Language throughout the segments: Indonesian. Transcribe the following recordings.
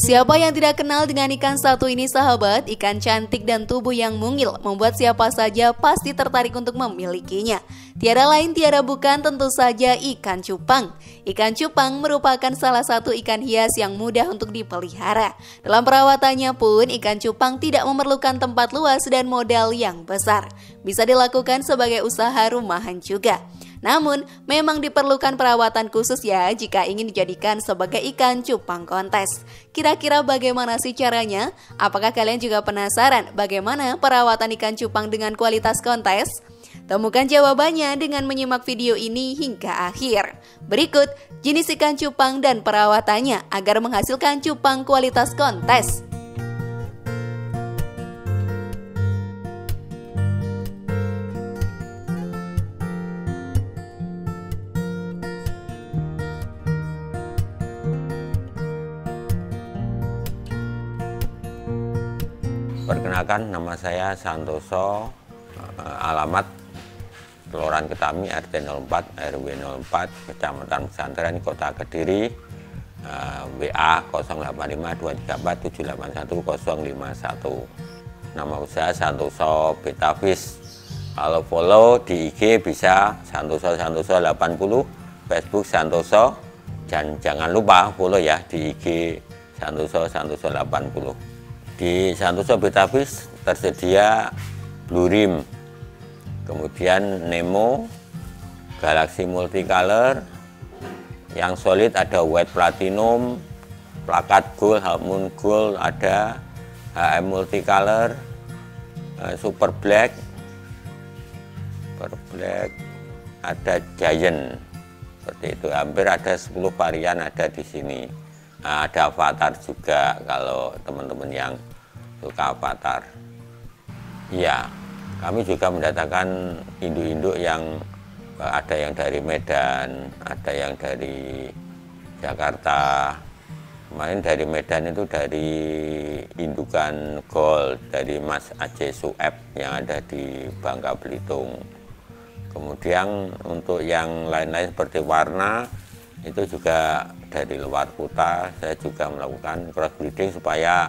Siapa yang tidak kenal dengan ikan satu ini sahabat? Ikan cantik dan tubuh yang mungil membuat siapa saja pasti tertarik untuk memilikinya. Tiada lain tiada bukan tentu saja ikan cupang. Ikan cupang merupakan salah satu ikan hias yang mudah untuk dipelihara. Dalam perawatannya pun ikan cupang tidak memerlukan tempat luas dan modal yang besar. Bisa dilakukan sebagai usaha rumahan juga. Namun, memang diperlukan perawatan khusus ya jika ingin dijadikan sebagai ikan cupang kontes. Kira-kira bagaimana sih caranya? Apakah kalian juga penasaran bagaimana perawatan ikan cupang dengan kualitas kontes? Temukan jawabannya dengan menyimak video ini hingga akhir. Berikut jenis ikan cupang dan perawatannya agar menghasilkan cupang kualitas kontes. Perkenalkan, nama saya Santoso, alamat Kelurahan Ketami, RT 04, RW 04, Kecamatan Pesantren, Kota Kediri, WA 085234781051. Nama usaha Santoso Betafish. Kalau follow di IG bisa Santoso 80, Facebook Santoso, dan jangan lupa follow ya di IG Santoso 80. Di Santoso Betafish tersedia Blue Rim, kemudian Nemo, Galaxy Multicolor, yang solid ada White Platinum, Plakat Gold, Half Moon Gold, ada HM Multicolor, Super Black, ada Giant, seperti itu. Hampir ada 10 varian ada di sini. Nah, ada avatar juga kalau teman-teman yang suka avatar. Iya, kami juga mendatangkan induk-induk yang ada yang dari Medan, ada yang dari Jakarta. Kemarin dari Medan itu dari indukan Gold dari Mas Aceh Sueb yang ada di Bangka Belitung. Kemudian untuk yang lain-lain seperti warna itu juga dari luar kota. Saya juga melakukan cross breeding supaya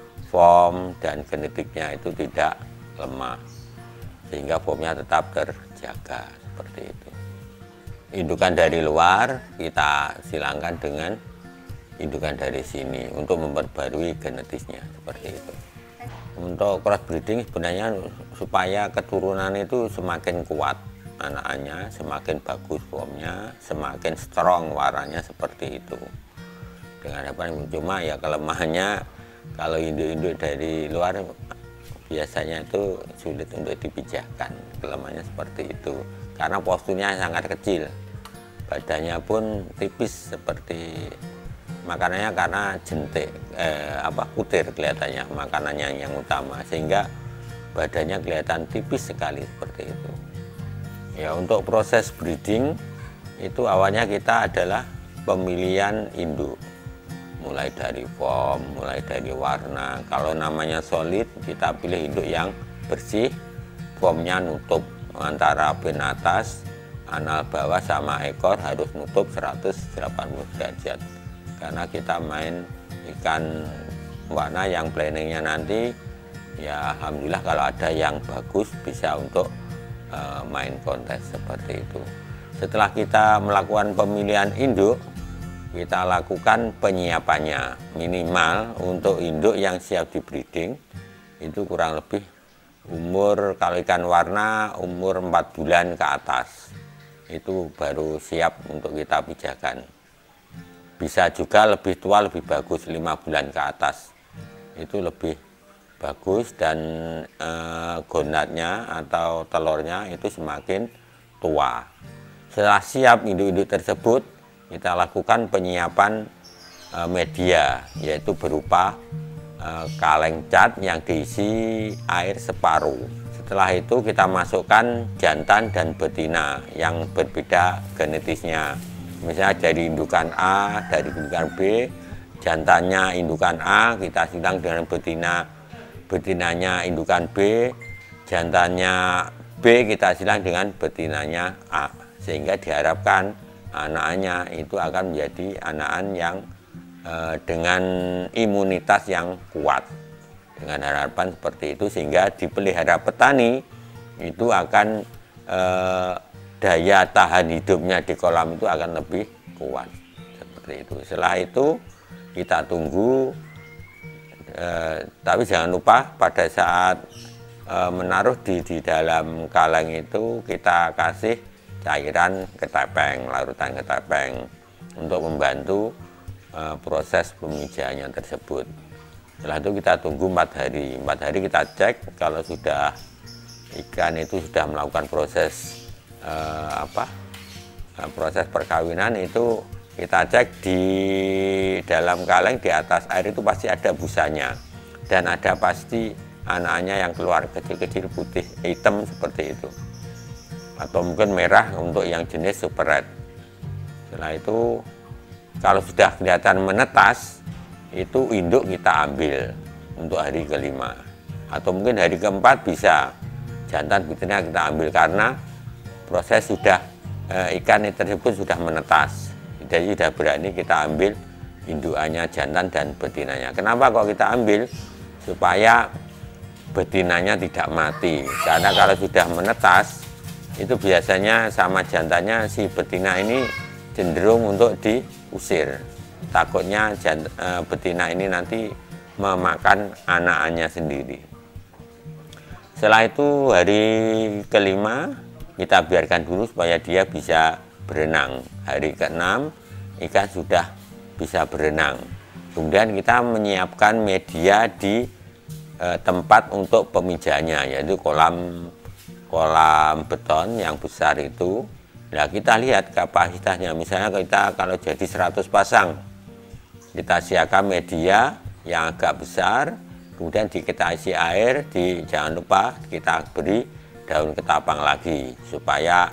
form dan genetiknya itu tidak lemah, sehingga formnya tetap terjaga seperti itu. Indukan dari luar kita silangkan dengan indukan dari sini untuk memperbarui genetisnya seperti itu. Untuk cross breeding sebenarnya supaya keturunan itu semakin kuat anaknya, semakin bagus formnya, semakin strong warnanya seperti itu. Dengan apa? Cuma ya kelemahannya kalau induk-induk dari luar biasanya itu sulit untuk dipijahkan. Kelemahannya seperti itu karena posturnya sangat kecil, badannya pun tipis seperti makanannya karena jentik kutir kelihatannya makanannya yang utama, sehingga badannya kelihatan tipis sekali seperti itu. Ya, untuk proses breeding itu awalnya kita adalah pemilihan induk, mulai dari form, mulai dari warna. Kalau namanya solid kita pilih induk yang bersih, formnya nutup antara ben atas, anal bawah sama ekor harus nutup 180 derajat. Karena kita main ikan warna yang planningnya nanti ya alhamdulillah kalau ada yang bagus bisa untuk main kontes seperti itu. Setelah kita melakukan pemilihan induk, kita lakukan penyiapannya. Minimal untuk induk yang siap di breeding itu kurang lebih umur, kalau ikan warna umur 4 bulan ke atas itu baru siap untuk kita pijahkan. Bisa juga lebih tua lebih bagus, 5 bulan ke atas itu lebih bagus, dan gonatnya atau telurnya itu semakin tua. Setelah siap induk-induk tersebut, kita lakukan penyiapan media, yaitu berupa kaleng cat yang diisi air separuh. Setelah itu kita masukkan jantan dan betina yang berbeda genetisnya. Misalnya dari indukan A, dari indukan B, jantannya indukan A kita silang dengan betinanya indukan B, jantannya B kita silang dengan betinanya A, sehingga diharapkan anakannya itu akan menjadi anakan yang dengan imunitas yang kuat. Dengan harapan seperti itu sehingga dipelihara petani itu akan daya tahan hidupnya di kolam itu akan lebih kuat. Seperti itu. Setelah itu kita tunggu, tapi jangan lupa pada saat menaruh di dalam kaleng itu kita kasih cairan ketepeng, larutan ketepeng untuk membantu proses pemijahannya tersebut. Setelah itu kita tunggu 4 hari. 4 hari kita cek kalau sudah ikan itu sudah melakukan proses proses perkawinan, itu kita cek di dalam kaleng di atas air itu pasti ada busanya dan ada pasti anaknya yang keluar kecil-kecil putih hitam seperti itu, atau mungkin merah untuk yang jenis super red. Setelah itu kalau sudah kelihatan menetas, itu induk kita ambil untuk hari kelima, atau mungkin hari keempat bisa jantan betina kita ambil karena proses sudah ikan tersebut sudah menetas, jadi sudah berani kita ambil indukannya jantan dan betinanya. Kenapa kok kita ambil? Supaya betinanya tidak mati, karena kalau sudah menetas itu biasanya sama jantannya si betina ini cenderung untuk diusir, takutnya betina ini nanti memakan anak-anaknya sendiri. Setelah itu hari kelima kita biarkan dulu supaya dia bisa berenang. Hari ke-6 ikan sudah bisa berenang. Kemudian kita menyiapkan media di tempat untuk pemijahannya, yaitu kolam beton yang besar itu. Nah, kita lihat kapasitasnya, misalnya kita kalau jadi 100 pasang, kita siapkan media yang agak besar, kemudian kita isi air, jangan lupa kita beri daun ketapang lagi, supaya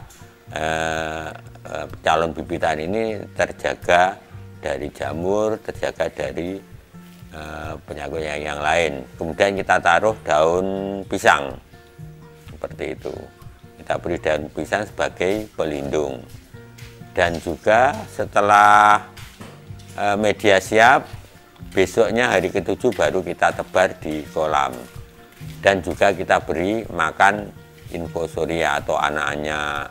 calon bibitan ini terjaga dari jamur, terjaga dari penyakit yang lain. Kemudian kita taruh daun pisang, seperti itu. Kita beri daun pisang sebagai pelindung. Dan juga setelah media siap, besoknya hari ke-7 baru kita tebar di kolam. Dan juga kita beri makan infusoria atau anak-anaknya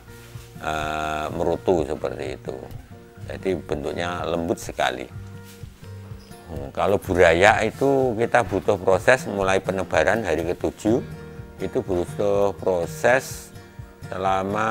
merutu seperti itu. Jadi bentuknya lembut sekali. Kalau buraya itu kita butuh proses mulai penebaran hari ke-7, itu butuh proses selama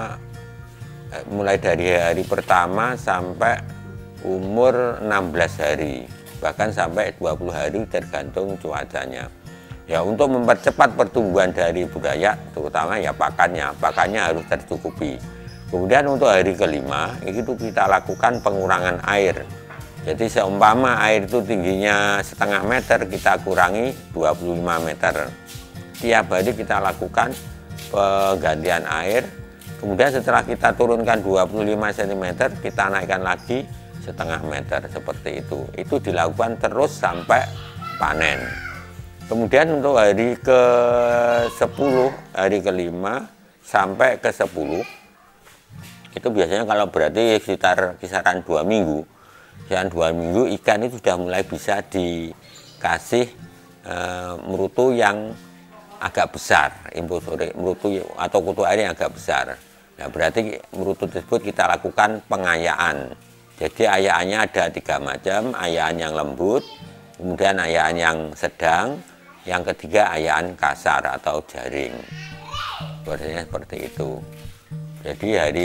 mulai dari hari pertama sampai umur 16 hari, bahkan sampai 20 hari tergantung cuacanya. Ya, untuk mempercepat pertumbuhan dari buraya, terutama ya pakannya harus tercukupi. Kemudian untuk hari kelima itu kita lakukan pengurangan air. Jadi seumpama air itu tingginya setengah meter, kita kurangi 25 meter. Tiap hari kita lakukan penggantian air. Kemudian setelah kita turunkan 25 cm, kita naikkan lagi setengah meter seperti itu. Itu dilakukan terus sampai panen. Kemudian untuk hari ke-10, hari kelima sampai ke-10, itu biasanya kalau berarti sekitar kisaran 2 minggu. Kisaran 2 minggu ikan itu sudah mulai bisa dikasih merutu yang agak besar, merutu atau kutu air yang agak besar. Nah, berarti merutu tersebut kita lakukan pengayaan. Jadi ayaannya ada 3 macam, ayaan yang lembut, kemudian ayaan yang sedang, yang ketiga ayaan kasar atau jaring. Biasanya seperti itu. Jadi hari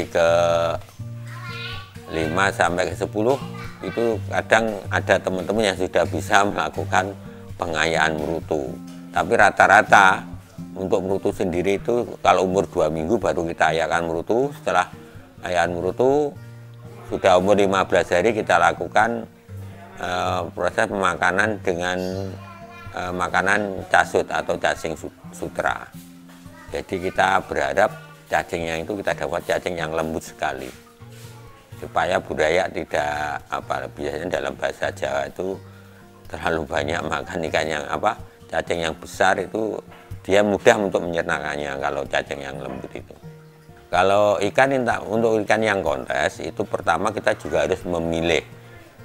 ke-5 sampai ke-10 itu kadang ada teman-teman yang sudah bisa melakukan pengayaan merutu. Tapi rata-rata untuk merutu sendiri itu kalau umur 2 minggu baru kita ayakan merutu. Setelah ayaan merutu sudah umur 15 hari kita lakukan proses pemakanan dengan makanan casut atau cacing sutra. Jadi kita berharap cacingnya itu kita dapat cacing yang lembut sekali, supaya budaya tidak biasanya dalam bahasa Jawa itu terlalu banyak makan ikan yang cacing yang besar itu dia mudah untuk mencernakannya kalau cacing yang lembut itu. Kalau ikan untuk ikan yang kontes itu pertama kita juga harus memilih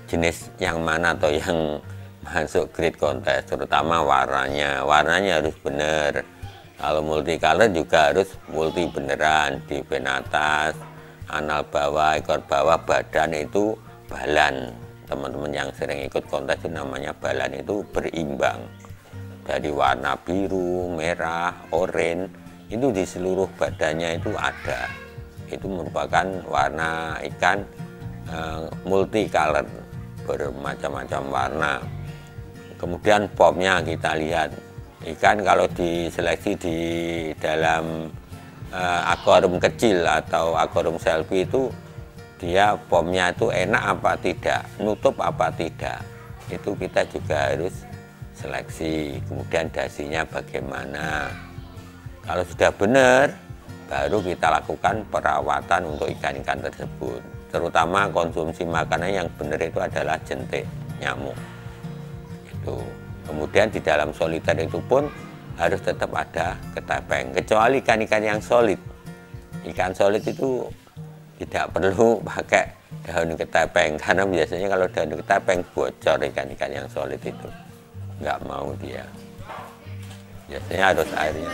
jenis yang mana atau yang masuk grade kontes, terutama warnanya harus benar. Kalau multicolor juga harus multi beneran, di pen atas, anal bawah, ekor bawah, badan itu balan. Teman-teman yang sering ikut kontes itu namanya balan, itu berimbang. Dari warna biru, merah, oranye, itu di seluruh badannya itu ada. Itu merupakan warna ikan multicolor, bermacam-macam warna. Kemudian popnya kita lihat, ikan kalau diseleksi di dalam akuarium kecil atau akuarium selfie itu dia popnya itu enak apa tidak, nutup apa tidak, itu kita juga harus seleksi. Kemudian dasinya bagaimana, kalau sudah benar baru kita lakukan perawatan untuk ikan-ikan tersebut. Terutama konsumsi makanan yang benar itu adalah jentik nyamuk itu. Kemudian di dalam soliter itu pun harus tetap ada ketepeng, kecuali ikan-ikan yang solid. Ikan solid itu tidak perlu pakai daun ketepeng, karena biasanya kalau daun ketepeng bocor ikan-ikan yang solid itu, nggak mau dia. Biasanya harus airnya.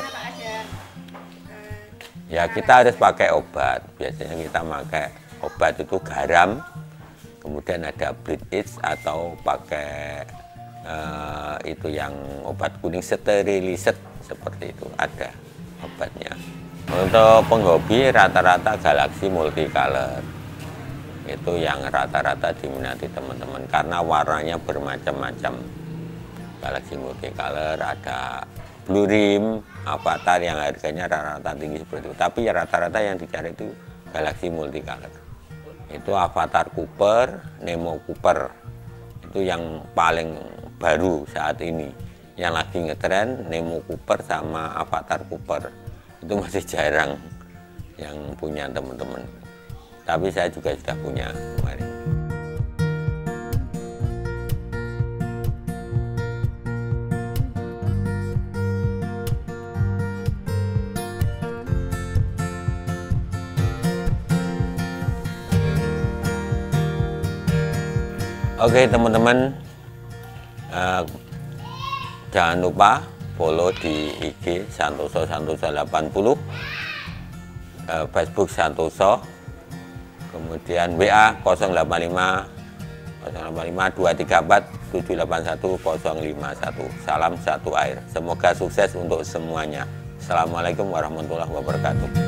Ya kita harus pakai obat. Biasanya kita pakai obat itu garam, kemudian ada bleach atau pakai itu yang obat kuning steriliset seperti itu, ada obatnya. Untuk penghobi rata-rata galaksi multicolor itu yang rata-rata diminati teman-teman karena warnanya bermacam-macam. Galaksi multicolor ada blue rim, avatar yang harganya rata-rata tinggi seperti itu. Tapi rata-rata yang dicari itu galaksi multicolor. Itu avatar Cooper, Nemo Cooper. Itu yang paling baru saat ini. Yang lagi ngetren Nemo Cooper sama avatar Cooper. Itu masih jarang yang punya teman-teman. Tapi saya juga sudah punya kemarin. Oke teman-teman, jangan lupa follow di IG Santoso 80, Facebook Santoso, kemudian WA 085 234 781 051. Salam satu air. Semoga sukses untuk semuanya. Assalamualaikum warahmatullahi wabarakatuh.